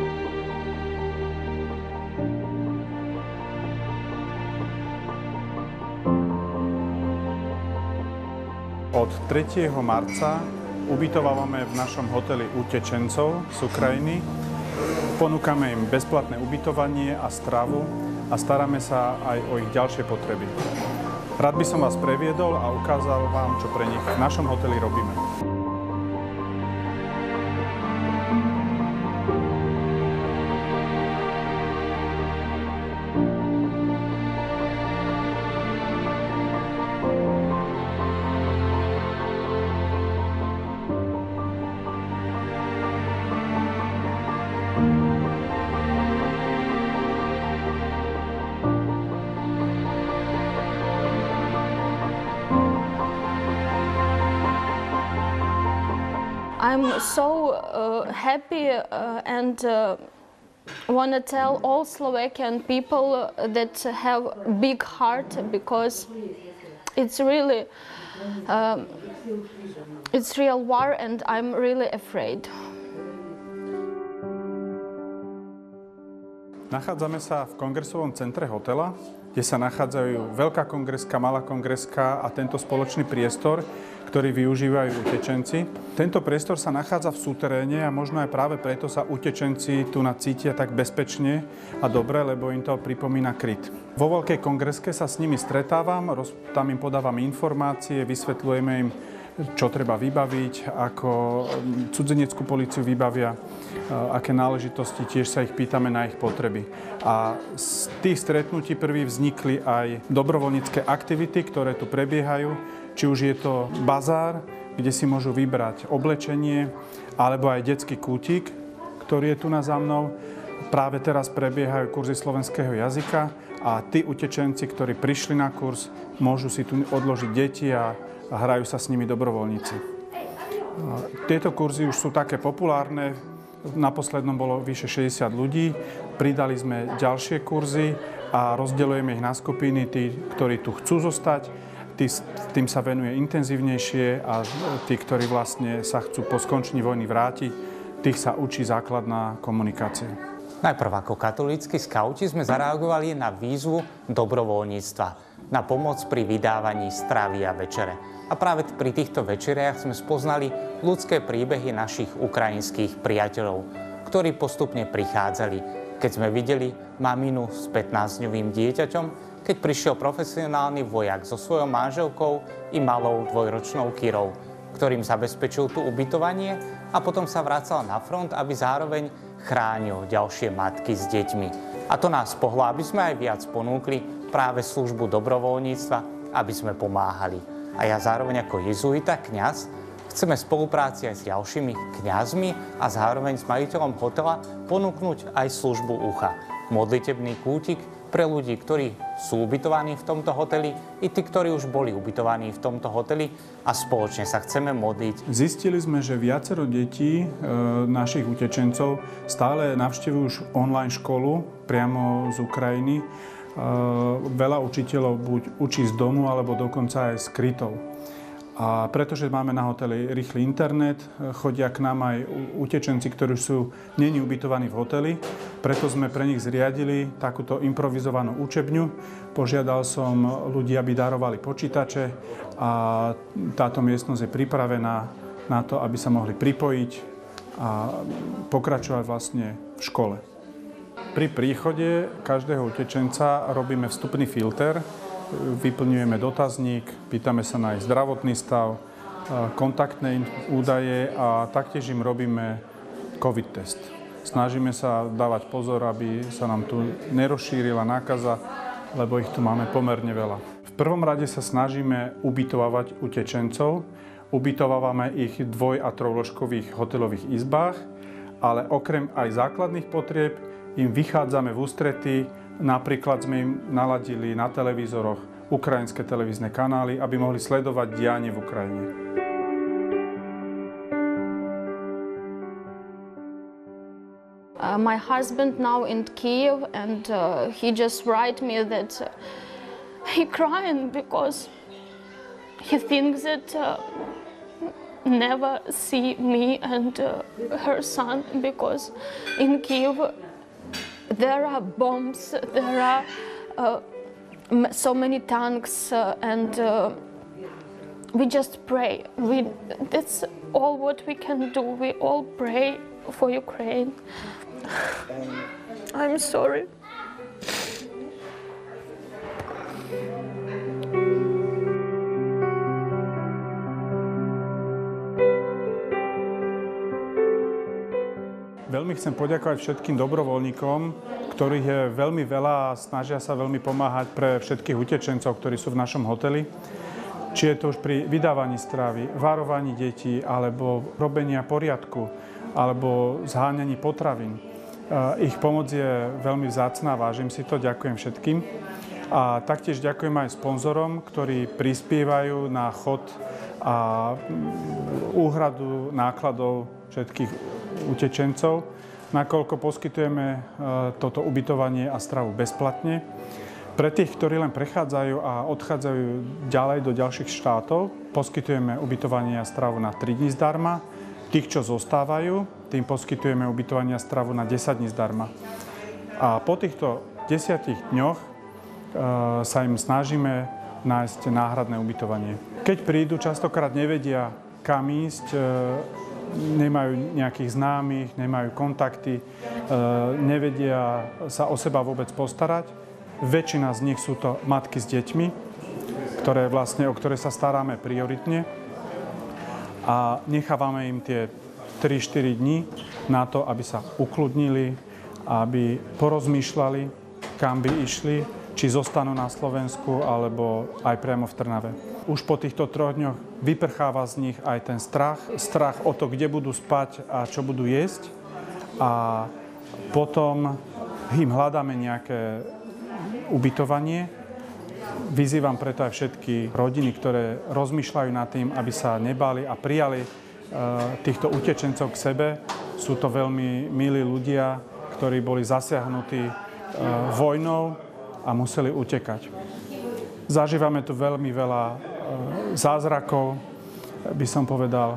Od tretieho marca ubytovávame v našom hoteli utečencov z Ukrajiny. Ponúkame im bezplatné ubytovanie a stravu a staráme sa aj o ich ďalšie potreby. Rád by som vás previedol a ukázal vám, čo pre nich v našom hoteli robíme. I'm so uh, happy uh, and uh, want to tell all Slovakian people that have big heart, because it's really um, it's real war and I'm really afraid. Nachádzame sa v kongresovom centre hotela, kde sa nachádzajú veľká kongreska, malá kongreska a tento spoločný priestor, ktorý využívajú utečenci. Tento priestor sa nachádza v súteréne a možno aj práve preto sa utečenci tu cítia tak bezpečne a dobre, lebo im to pripomína kryt. Vo veľkej kongreske sa s nimi stretávam, tam im podávam informácie, vysvetľujeme im, čo treba vybaviť, ako cudzineckú políciu vybavia, aké náležitosti, tiež sa ich pýtame na ich potreby. A z tých stretnutí prvý vznikli aj dobrovoľnícke aktivity, ktoré tu prebiehajú, či už je to bazár, kde si môžu vybrať oblečenie, alebo aj detský kútik, ktorý je tu na za mnou. Práve teraz prebiehajú kurzy slovenského jazyka a tí utečenci, ktorí prišli na kurz, môžu si tu odložiť deti a a hrajú sa s nimi dobrovoľníci. Tieto kurzy už sú také populárne, na poslednom bolo vyše šesťdesiat ľudí, pridali sme ďalšie kurzy a rozdeľujeme ich na skupiny, tí, ktorí tu chcú zostať, tí, tým sa venuje intenzívnejšie a tí, ktorí vlastne sa chcú po skončení vojny vrátiť, tých sa učí základná komunikácia. Najprv ako katolícki skauti sme zareagovali na výzvu dobrovoľníctva, na pomoc pri vydávaní stravy a večere. A práve pri týchto večeriach sme spoznali ľudské príbehy našich ukrajinských priateľov, ktorí postupne prichádzali. Keď sme videli maminu s pätnásťdňovým dieťaťom, keď prišiel profesionálny vojak so svojou manželkou i malou dvojročnou Kyrou, ktorým zabezpečil tu ubytovanie a potom sa vracal na front, aby zároveň chránil ďalšie matky s deťmi. A to nás pohlo, aby sme aj viac ponúkli práve službu dobrovoľníctva, aby sme pomáhali. A ja zároveň ako jezuita, kňaz, chceme spolupráci aj s ďalšími kňazmi a zároveň s majiteľom hotela ponúknuť aj službu ucha. Modlitebný kútik pre ľudí, ktorí sú ubytovaní v tomto hoteli, i tí, ktorí už boli ubytovaní v tomto hoteli a spoločne sa chceme modliť. Zistili sme, že viacero detí e, našich utečencov stále navštevujú už online školu priamo z Ukrajiny. Veľa učiteľov buď učí z domu, alebo dokonca aj z krytov. A pretože máme na hoteli rýchly internet, chodia k nám aj utečenci, ktorí sú neni ubytovaní v hoteli, preto sme pre nich zriadili takúto improvizovanú učebňu. Požiadal som ľudí, aby darovali počítače a táto miestnosť je pripravená na to, aby sa mohli pripojiť a pokračovať vlastne v škole. Pri príchode každého utečenca robíme vstupný filter, vyplňujeme dotazník, pýtame sa na ich zdravotný stav, kontaktné údaje a taktiež im robíme COVID test. Snažíme sa dávať pozor, aby sa nám tu nerozšírila nákaza, lebo ich tu máme pomerne veľa. V prvom rade sa snažíme ubytovávať utečencov. Ubytovávame ich v dvoj- a trojložkových hotelových izbách, ale okrem aj základných potrieb im vychádzame v ústrety, napríklad sme im naladili na televízoroch ukrajinské televízne kanály, aby mohli sledovať dianie v Ukrajine. Uh, my husband now in Kiev, and uh, he just write me that uh, he crying because he thinks that uh, never see me and uh, her son, because in Kiev there are bombs, there are uh, so many tanks, uh, and uh, we just pray. We, that's all what we can do. We all pray for Ukraine. I'm sorry. Veľmi chcem poďakovať všetkým dobrovoľníkom, ktorých je veľmi veľa a snažia sa veľmi pomáhať pre všetkých utečencov, ktorí sú v našom hoteli. Či je to už pri vydávaní stravy, varovaní detí, alebo robenia poriadku, alebo zháňaní potravín. Ich pomoc je veľmi vzácna, vážim si to, ďakujem všetkým. A taktiež ďakujem aj sponzorom, ktorí prispievajú na chod a úhradu nákladov všetkých utečencov, nakoľko poskytujeme toto ubytovanie a stravu bezplatne. Pre tých, ktorí len prechádzajú a odchádzajú ďalej do ďalších štátov, poskytujeme ubytovanie a stravu na tri dni zdarma. Tých, čo zostávajú, tým poskytujeme ubytovanie a stravu na desať dní zdarma. A po týchto desiatich dňoch e, sa im snažíme nájsť náhradné ubytovanie. Keď prídu, častokrát nevedia, kam ísť, e, nemajú nejakých známych, nemajú kontakty, e, nevedia sa o seba vôbec postarať. Väčšina z nich sú to matky s deťmi, ktoré vlastne, o ktoré sa staráme prioritne. A nechávame im tie tri štyri dni na to, aby sa ukludnili, aby porozmýšľali, kam by išli, či zostanú na Slovensku, alebo aj priamo v Trnave. Už po týchto troch dňoch vyprcháva z nich aj ten strach, strach o to, kde budú spať a čo budú jesť. A potom im hľadáme nejaké ubytovanie. Vyzývam preto aj všetky rodiny, ktoré rozmýšľajú nad tým, aby sa nebáli a prijali týchto utečencov k sebe. Sú to veľmi milí ľudia, ktorí boli zasiahnutí vojnou a museli utekať. Zažívame tu veľmi veľa zázrakov, by som povedal,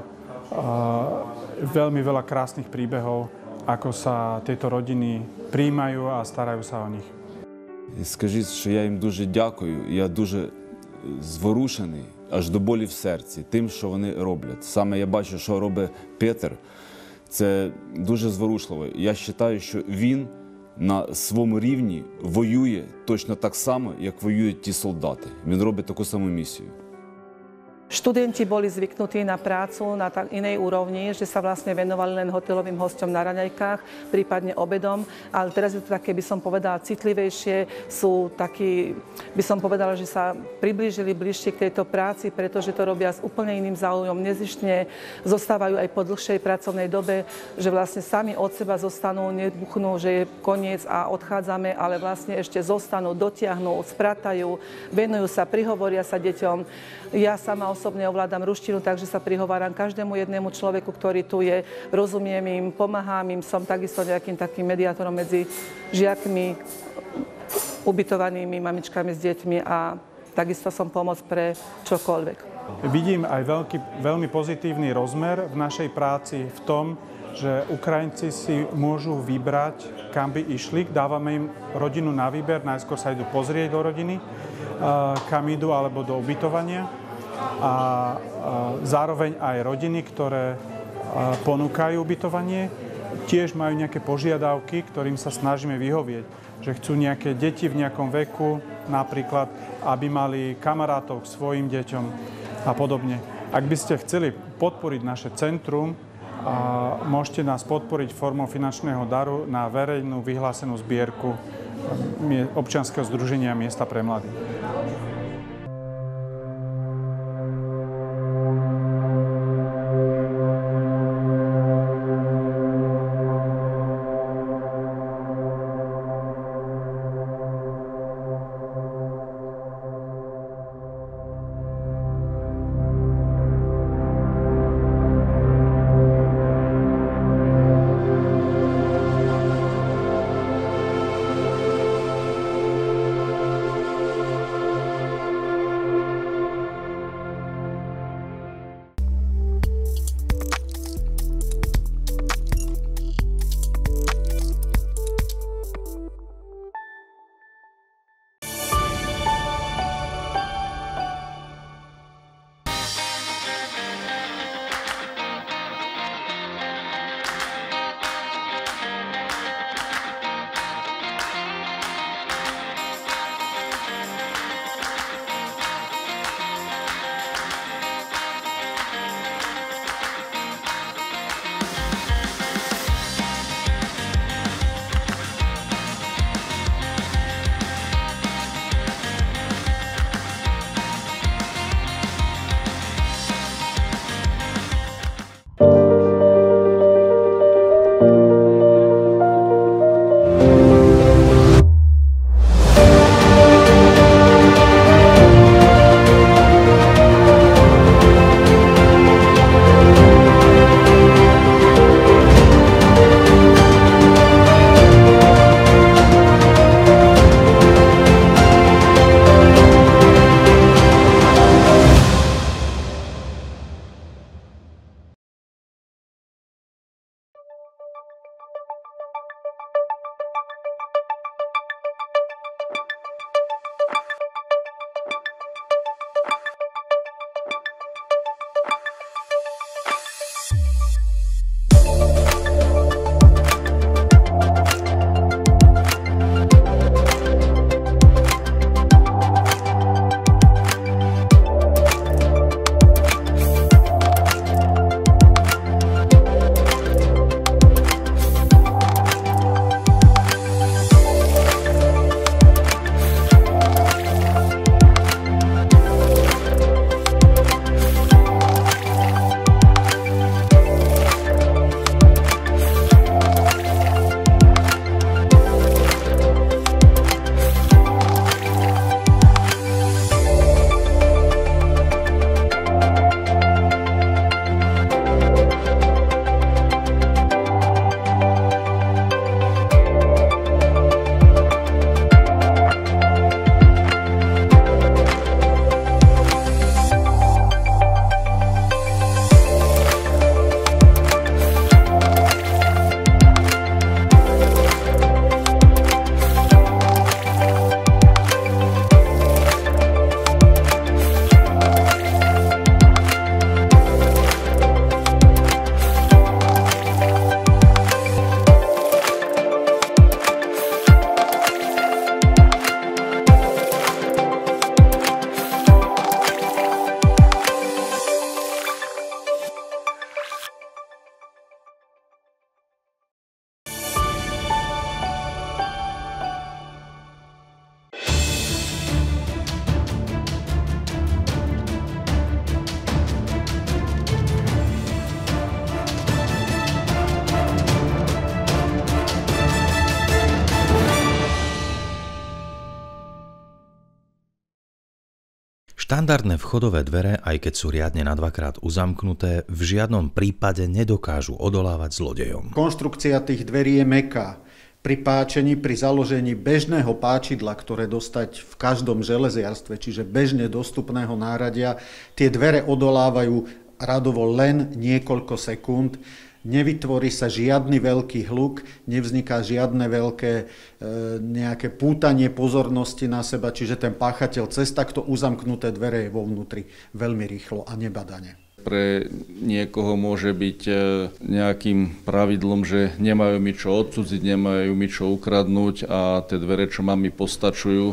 veľmi veľa krásnych príbehov, ako sa tieto rodiny príjmajú a starajú sa o nich. Скажіть, що я їм дуже дякую, я дуже зворушений, аж до болі в серці, тим, що вони роблять. Саме я бачу, що робить Петр, це дуже зворушливо. Я вважаю, що він на своєму рівні воює точно так само, як воюють ті солдати. Він робить таку саму місію. Študenti boli zvyknutí na prácu na tak inej úrovni, že sa vlastne venovali len hotelovým hosťom na raňajkách, prípadne obedom, ale teraz je to také, by som povedala, citlivejšie, sú takí, by som povedala, že sa priblížili bližšie k tejto práci, pretože to robia s úplne iným záujmom, nezištne zostávajú aj po dlhšej pracovnej dobe, že vlastne sami od seba zostanú, nebuchnú, že je koniec a odchádzame, ale vlastne ešte zostanú, dotiahnú, spratajú, venujú sa, prihovoria sa deťom. Ja sama osobne ovládam ruštinu, takže sa prihováram každému jednému človeku, ktorý tu je, rozumiem im, pomáham im, som takisto nejakým takým mediátorom medzi žiakmi, ubytovanými mamičkami s deťmi a takisto som pomoc pre čokoľvek. Vidím aj veľký, veľmi pozitívny rozmer v našej práci v tom, že Ukrajinci si môžu vybrať, kam by išli. Dávame im rodinu na výber, najskôr sa idú pozrieť do rodiny, kam idú alebo do ubytovania. A zároveň aj rodiny, ktoré ponúkajú ubytovanie, tiež majú nejaké požiadavky, ktorým sa snažíme vyhovieť. Že chcú nejaké deti v nejakom veku, napríklad, aby mali kamarátov k svojim deťom a podobne. Ak by ste chceli podporiť naše centrum, môžete nás podporiť formou finančného daru na verejnú vyhlásenú zbierku občianskeho združenia Miesta pre mladých. Štandardné vchodové dvere, aj keď sú riadne na dvakrát uzamknuté, v žiadnom prípade nedokážu odolávať zlodejom. Konštrukcia tých dverí je mäkká. Pri páčení, pri založení bežného páčidla, ktoré dostať v každom železiarstve, čiže bežne dostupného náradia, tie dvere odolávajú radovo len niekoľko sekúnd. Nevytvorí sa žiadny veľký hluk, nevzniká žiadne veľké e, nejaké pútanie pozornosti na seba, čiže ten páchateľ cez takto uzamknuté dvere je vo vnútri veľmi rýchlo a nebadane. Pre niekoho môže byť nejakým pravidlom, že nemajú mi čo odcudziť, nemajú mi čo ukradnúť a tie dvere, čo mám, mi postačujú.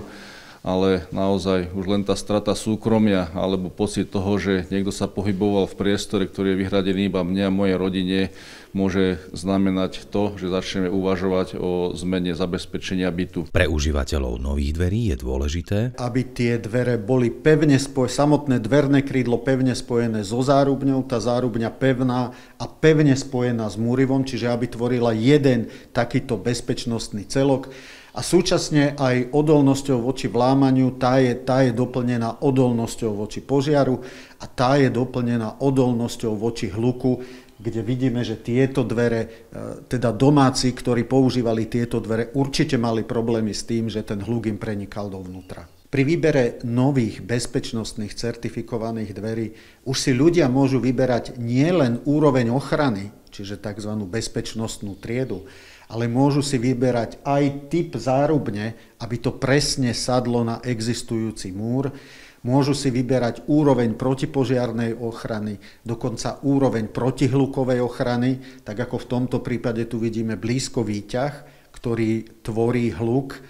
Ale naozaj už len tá strata súkromia alebo pocit toho, že niekto sa pohyboval v priestore, ktorý je vyhradený iba mne a mojej rodine, môže znamenať to, že začneme uvažovať o zmene zabezpečenia bytu. Pre užívateľov nových dverí je dôležité, aby tie dvere boli pevne spojené, samotné dverné krídlo pevne spojené so zárubňou, tá zárubňa pevná a pevne spojená s múrivom, čiže aby tvorila jeden takýto bezpečnostný celok. A súčasne aj odolnosťou voči vlámaniu, tá je, tá je doplnená odolnosťou voči požiaru a tá je doplnená odolnosťou voči hluku, kde vidíme, že tieto dvere, teda domáci, ktorí používali tieto dvere, určite mali problémy s tým, že ten hluk im prenikal dovnútra. Pri výbere nových bezpečnostných certifikovaných dverí už si ľudia môžu vyberať nielen úroveň ochrany, čiže tzv. Bezpečnostnú triedu, ale môžu si vyberať aj typ zárubne, aby to presne sadlo na existujúci múr. Môžu si vyberať úroveň protipožiarnej ochrany, dokonca úroveň protihlukovej ochrany, tak ako v tomto prípade tu vidíme blízko výťah, ktorý tvorí hluk.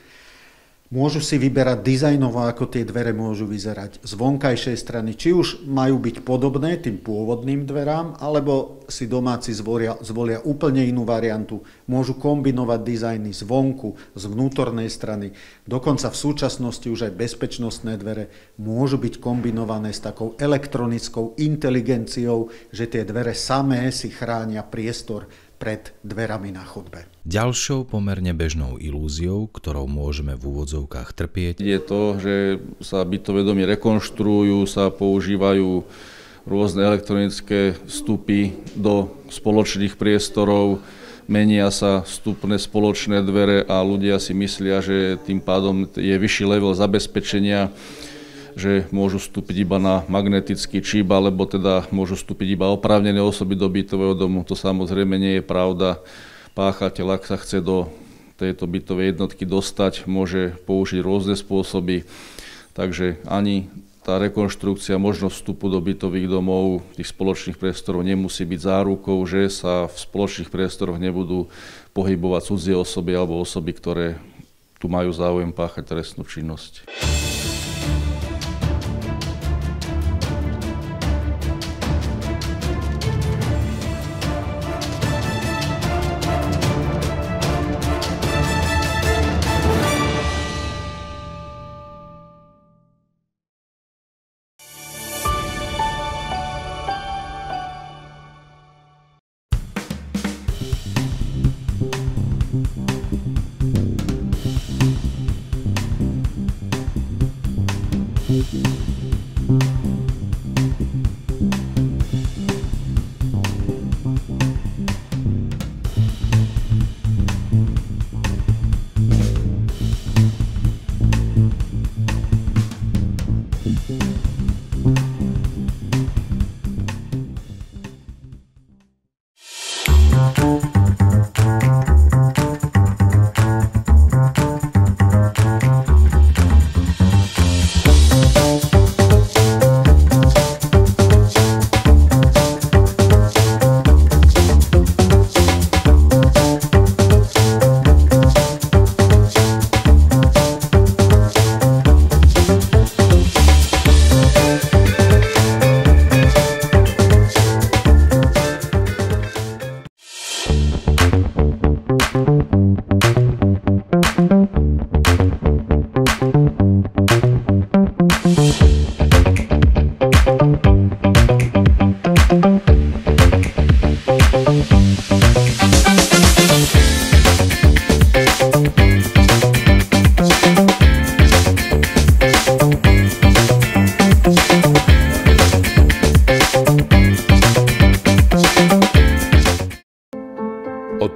Môžu si vyberať dizajnovo, ako tie dvere môžu vyzerať z vonkajšej strany, či už majú byť podobné tým pôvodným dverám, alebo si domáci zvolia, zvolia úplne inú variantu. Môžu kombinovať dizajny z vonku, z vnútornej strany. Dokonca v súčasnosti už aj bezpečnostné dvere môžu byť kombinované s takou elektronickou inteligenciou, že tie dvere samé si chránia priestor pred dverami na chodbe. Ďalšou pomerne bežnou ilúziou, ktorou môžeme v úvodzovkách trpieť, je to, že sa bytové domy rekonštruujú, sa používajú rôzne elektronické vstupy do spoločných priestorov, menia sa vstupné spoločné dvere a ľudia si myslia, že tým pádom je vyšší level zabezpečenia, že môžu vstúpiť iba na magnetický čip, alebo teda môžu vstúpiť iba oprávnené osoby do bytového domu. To samozrejme nie je pravda. Páchateľ, ak sa chce do tejto bytovej jednotky dostať, môže použiť rôzne spôsoby. Takže ani tá rekonštrukcia, možnosť vstupu do bytových domov, tých spoločných priestorov nemusí byť zárukou, že sa v spoločných priestoroch nebudú pohybovať cudzie osoby alebo osoby, ktoré tu majú záujem páchať trestnú činnosť.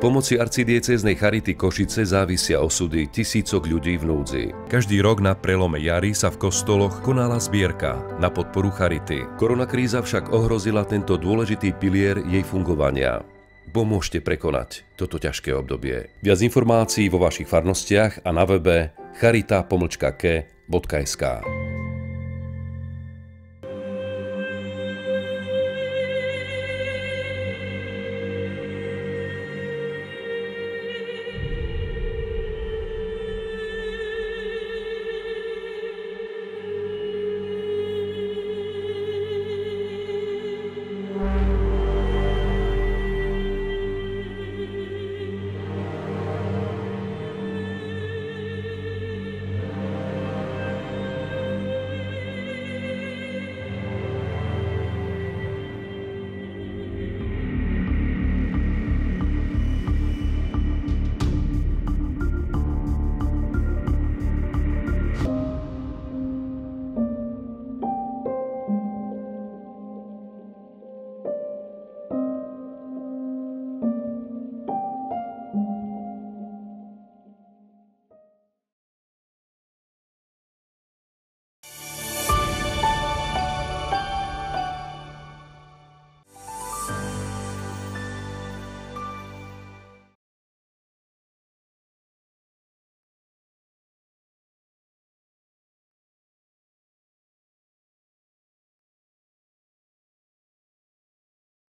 pomoci arcidiecéznej Charity Košice závisia osudy tisícok ľudí v núdzi. Každý rok na prelome jary sa v kostoloch konala zbierka na podporu Charity. Koronakríza však ohrozila tento dôležitý pilier jej fungovania. Pomôžte prekonať toto ťažké obdobie. Viac informácií vo vašich farnostiach a na webe charita pomlčka ke bodka es ká.